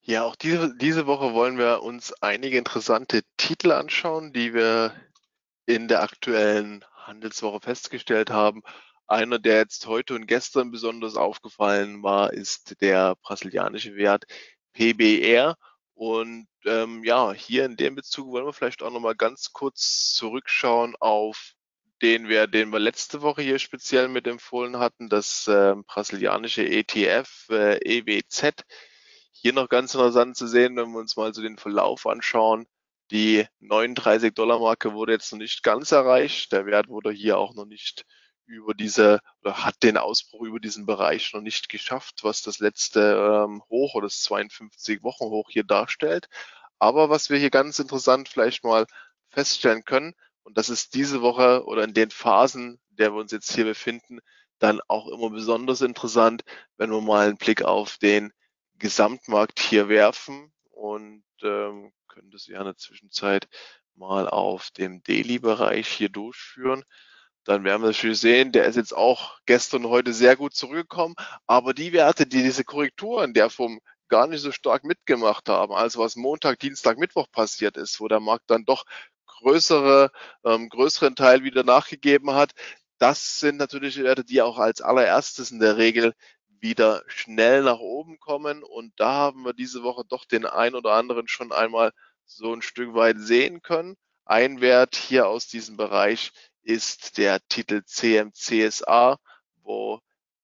Ja, auch diese Woche wollen wir uns einige interessante Titel anschauen, die wir in der aktuellen Handelswoche festgestellt haben. Einer, der jetzt heute und gestern besonders aufgefallen war, ist der brasilianische Wert PBR. Und ja, hier in dem Bezug wollen wir vielleicht auch noch mal ganz kurz zurückschauen auf den Wert, den wir letzte Woche hier speziell mit empfohlen hatten, das brasilianische ETF EWZ. Hier noch ganz interessant zu sehen, wenn wir uns mal so den Verlauf anschauen. Die 39-Dollar-Marke wurde jetzt noch nicht ganz erreicht. Der Wert wurde hier auch noch nicht über diese oder hat den Ausbruch über diesen Bereich noch nicht geschafft, was das letzte Hoch oder das 52-Wochen-Hoch hier darstellt. Aber was wir hier ganz interessant vielleicht mal feststellen können, und das ist diese Woche oder in den Phasen, in der wir uns jetzt hier befinden, dann auch immer besonders interessant, wenn wir mal einen Blick auf den Gesamtmarkt hier werfen und können das ja in der Zwischenzeit mal auf dem Daily-Bereich hier durchführen. Dann werden wir natürlich sehen, der ist jetzt auch gestern und heute sehr gut zurückgekommen, aber die Werte, die diese Korrektur in der Form gar nicht so stark mitgemacht haben, also was Montag, Dienstag, Mittwoch passiert ist, wo der Markt dann doch größeren Teil wieder nachgegeben hat, das sind natürlich Werte, die auch als allererstes in der Regel wieder schnell nach oben kommen. Und da haben wir diese Woche doch den ein oder anderen schon einmal so ein Stück weit sehen können. Ein Wert hier aus diesem Bereich ist der Titel CMCSA, wo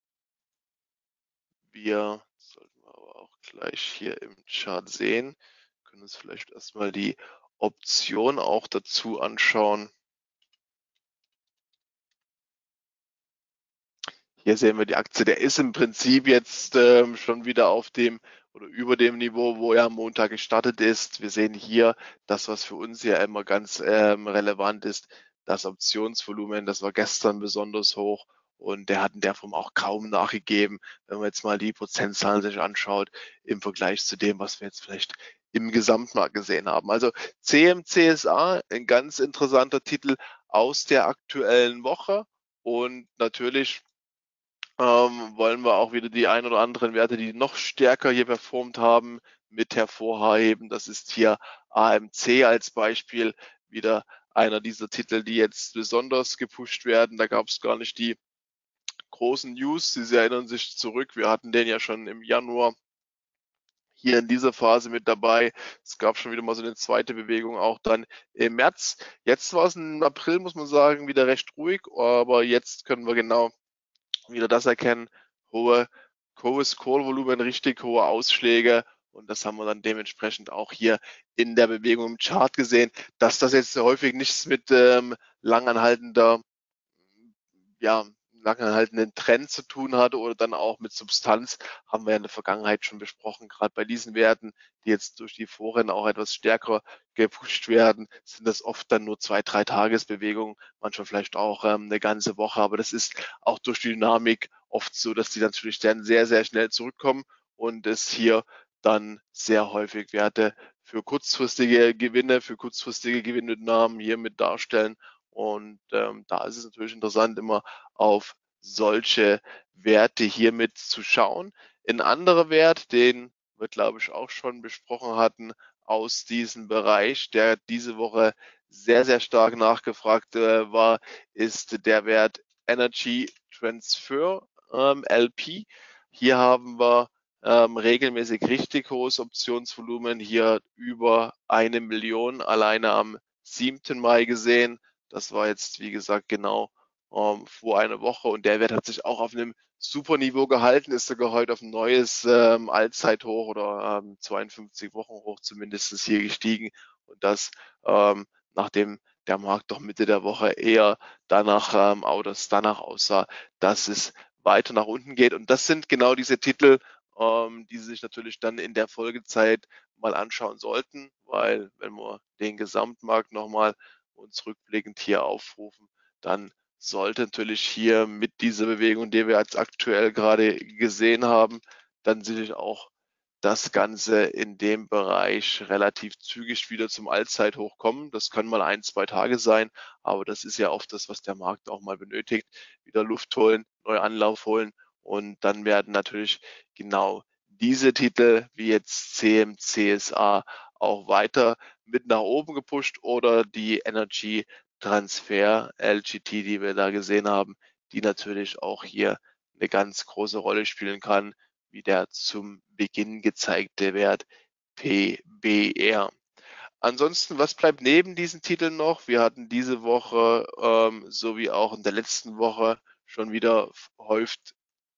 wir, das sollten wir aber auch gleich hier im Chart sehen, können uns vielleicht erstmal die Option auch dazu anschauen. Hier sehen wir die Aktie, der ist im Prinzip jetzt schon wieder auf dem oder über dem Niveau, wo er am Montag gestartet ist. Wir sehen hier das, was für uns ja immer ganz relevant ist, das Optionsvolumen, das war gestern besonders hoch und der hat in der Form auch kaum nachgegeben, wenn man jetzt mal die Prozentzahlen sich anschaut im Vergleich zu dem, was wir jetzt vielleicht im Gesamtmarkt gesehen haben. Also CMCSA, ein ganz interessanter Titel aus der aktuellen Woche und natürlich wollen wir auch wieder die ein oder anderen Werte, die noch stärker hier performt haben, mit hervorheben. Das ist hier AMC als Beispiel, wieder einer dieser Titel, die jetzt besonders gepusht werden. Da gab es gar nicht die großen News. Sie erinnern sich zurück. Wir hatten den ja schon im Januar hier in dieser Phase mit dabei. Es gab schon wieder mal so eine zweite Bewegung auch dann im März. Jetzt war es im April, muss man sagen, wieder recht ruhig, aber jetzt können wir genau wieder das erkennen, hohe, hohes Call-Volumen, richtig hohe Ausschläge. Und das haben wir dann dementsprechend auch hier in der Bewegung im Chart gesehen, dass das jetzt häufig nichts mit langanhaltender, ja, langanhaltenden Trend zu tun hat oder dann auch mit Substanz, haben wir ja in der Vergangenheit schon besprochen. Gerade bei diesen Werten, die jetzt durch die Foren auch etwas stärker gepusht werden, sind das oft dann nur 2, 3 Tagesbewegungen, manchmal vielleicht auch eine ganze Woche. Aber das ist auch durch die Dynamik oft so, dass die natürlich dann sehr, sehr schnell zurückkommen und es hier dann sehr häufig Werte für kurzfristige Gewinne, für kurzfristige Gewinnmitnahmen hier mit darstellen. Und da ist es natürlich interessant, immer auf solche Werte hier mit zu schauen. Ein anderer Wert, den wir, glaube ich, auch schon besprochen hatten aus diesem Bereich, der diese Woche sehr, sehr stark nachgefragt war, ist der Wert Energy Transfer LP. Hier haben wir regelmäßig richtig hohes Optionsvolumen, hier über 1 Million alleine am 7. Mai gesehen. Das war jetzt, wie gesagt, genau vor einer Woche und der Wert hat sich auch auf einem super Niveau gehalten, ist sogar heute auf ein neues Allzeithoch oder 52 Wochen hoch zumindest hier gestiegen und das nachdem der Markt doch Mitte der Woche eher danach aussah, dass es weiter nach unten geht und das sind genau diese Titel, die Sie sich natürlich dann in der Folgezeit mal anschauen sollten, weil wenn wir den Gesamtmarkt nochmal uns rückblickend hier aufrufen, dann sollte natürlich hier mit dieser Bewegung, die wir jetzt aktuell gerade gesehen haben, dann sicherlich auch das Ganze in dem Bereich relativ zügig wieder zum Allzeithoch kommen. Das können mal 1, 2 Tage sein, aber das ist ja oft das, was der Markt auch mal benötigt. Wieder Luft holen, neuen Anlauf holen und dann werden natürlich genau diese Titel wie jetzt CM, CSA auch weiter mit nach oben gepusht oder die Energy Transfer LGT, die wir da gesehen haben, die natürlich auch hier eine ganz große Rolle spielen kann, wie der zum Beginn gezeigte Wert PBR. Ansonsten, was bleibt neben diesen Titeln noch? Wir hatten diese Woche, sowie auch in der letzten Woche schon wieder häuft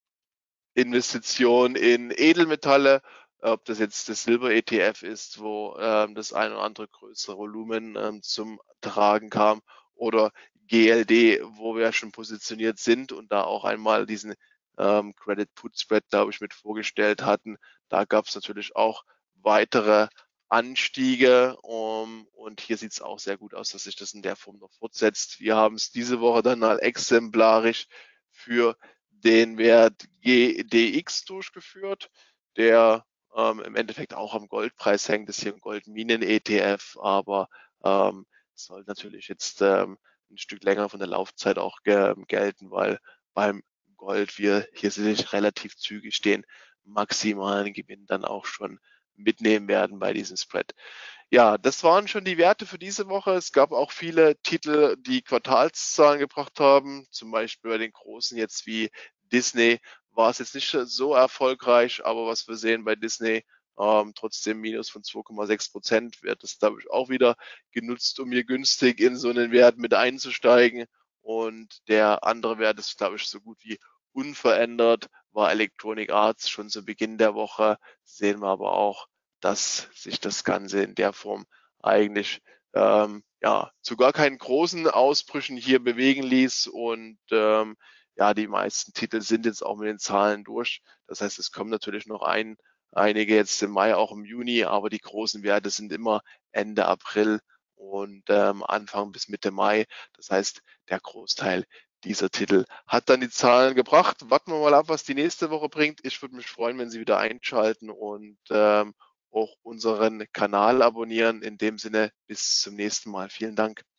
Investition in Edelmetalle, ob das jetzt das Silber-ETF ist, wo das ein oder andere größere Volumen zum Tragen kam, oder GLD, wo wir schon positioniert sind und da auch einmal diesen Credit Put Spread, glaube ich, mit vorgestellt hatten. Da gab es natürlich auch weitere Anstiege und hier sieht es auch sehr gut aus, dass sich das in der Form noch fortsetzt. Wir haben es diese Woche dann mal exemplarisch für den Wert GDX durchgeführt, der im Endeffekt auch am Goldpreis hängt. Das ist hier ein Goldminen-ETF, aber soll natürlich jetzt ein Stück länger von der Laufzeit auch gelten, weil beim Gold wir hier sicherlich relativ zügig den maximalen Gewinn dann auch schon mitnehmen werden bei diesem Spread. Ja, das waren schon die Werte für diese Woche. Es gab auch viele Titel, die Quartalszahlen gebracht haben. Zum Beispiel bei den großen jetzt wie Disney war es jetzt nicht so erfolgreich, aber was wir sehen bei Disney, trotzdem Minus von 2,6% wird das, glaube ich, auch wieder genutzt, um hier günstig in so einen Wert mit einzusteigen. Und der andere Wert ist, glaube ich, so gut wie unverändert, war Electronic Arts schon zu Beginn der Woche. Sehen wir aber auch, dass sich das Ganze in der Form eigentlich ja, zu gar keinen großen Ausbrüchen hier bewegen ließ. Und ja, die meisten Titel sind jetzt auch mit den Zahlen durch. Das heißt, es kommen natürlich noch einige jetzt im Mai, auch im Juni, aber die großen Werte sind immer Ende April und Anfang bis Mitte Mai. Das heißt, der Großteil dieser Titel hat dann die Zahlen gebracht. Warten wir mal ab, was die nächste Woche bringt. Ich würde mich freuen, wenn Sie wieder einschalten und auch unseren Kanal abonnieren. In dem Sinne, bis zum nächsten Mal. Vielen Dank.